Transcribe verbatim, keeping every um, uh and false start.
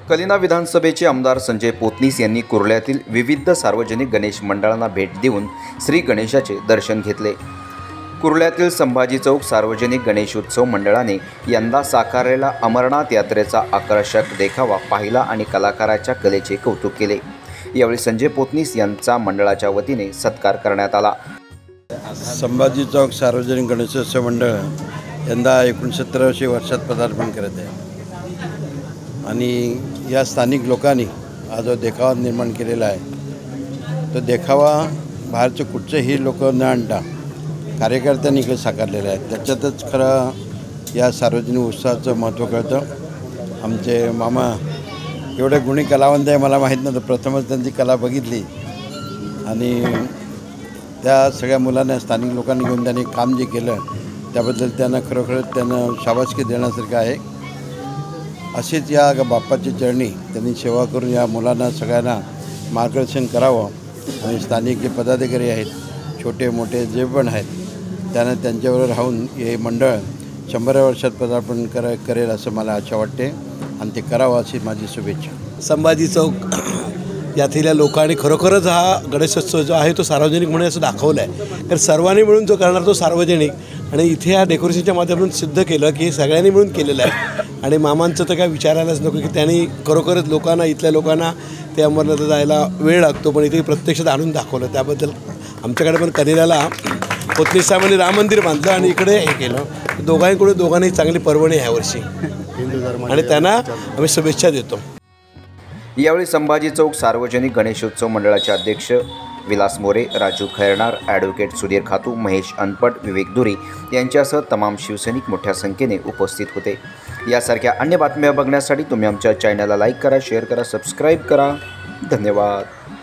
कलिना विधानसभेचे आमदार संजय पोतनीस यांनी कुर्ल्यातील विविध सार्वजनिक गणेश मंडळांना भेट देऊन श्री गणेशाचे दर्शन घेतले। कुर्ल्यातील संभाजी चौक सार्वजनिक गणेशोत्सव मंडळाने यंदा साकारलेला अमरनाथ यात्रेचा आकर्षक देखावा पाहिला आणि कलाकाराच्या कलेचे कौतुक केले। यावेळी संजय पोतनीस यांचा मंडळाच्या वतीने सत्कार करण्यात आला। संभाजी चौक सार्वजनिक गणेशोत्सव मंडळ यंदा एकोणसत्तराशे वर्षात पदार्पण करत आहे आणि या स्थानिक लोकांनी हा जो देखावा निर्माण केलेला आहे तो देखावा बाहेरचे कुठचेही लोक न आणता कार्यकर्त्यांनी इकडे साकारलेला आहे। त्याच्यातच खरं या सार्वजनिक उत्सवाचं महत्त्व कळतं। आमचे मामा एवढे गुणी कलावंत आहे मला माहीत नव्हतं, प्रथमच त्यांची कला बघितली आणि त्या सगळ्या मुलांना स्थानिक लोकांनी घेऊन त्यांनी काम जे केलं त्याबद्दल त्यांना खरोखर त्यांना शाबासकी देण्यासारखं आहे। अशीच या बाप्पाची चरणी त्यांनी सेवा करून या मुलांना सगळ्यांना मार्गदर्शन करावं आणि स्थानिक जे पदाधिकारी आहेत छोटे मोठे जे पण आहेत त्यांना त्यांच्याबरोबर राहून हे मंडळ शंभर वर्षात पदार्पण कर करेल असं मला आशा वाटते आणि ते करावं अशी माझी शुभेच्छा। संभाजी चौक यातल्या लोकांनी खरोखरच हा गणेशोत्सव जो आहे तो सार्वजनिक म्हणून असं दाखवलं आहे, कारण सर्वांनी मिळून जो करणार तो सार्वजनिक आणि इथे या डेकोरेशनच्या माध्यमातून सिद्ध केलं की सगळ्यांनी मिळून केलेलं आहे। आणि मामांचं तर काय विचारायलाच नको की त्यांनी खरोखरच लोकांना इथल्या लोकांना ते अमरनाथ जायला वेळ लागतो पण इथे प्रत्यक्षात आणून दाखवलं। त्याबद्दल आमच्याकडे पण कलिनाला पोतनीस साहेबांनी राम मंदिर बांधलं आणि इकडे हे केलं। दोघांकडून दोघांनी चांगली पर्वणी आहे यावर्षी आणि त्यांना आम्ही शुभेच्छा देतो। यावेळी संभाजी चौक सार्वजनिक गणेशोत्सव मंडळाचे अध्यक्ष विलास मोरे, राजू खैरनार, ॲडव्होकेट सुधीर खातू, महेश अनपट, विवेक दुरी यांच्यासह तमाम शिवसैनिक मोठ्या संख्येने उपस्थित होते। यासारख्या अन्य बातम्या बघण्यासाठी तुम्ही आमच्या चॅनलला लाईक करा, शेअर करा, सबस्क्राईब करा। धन्यवाद।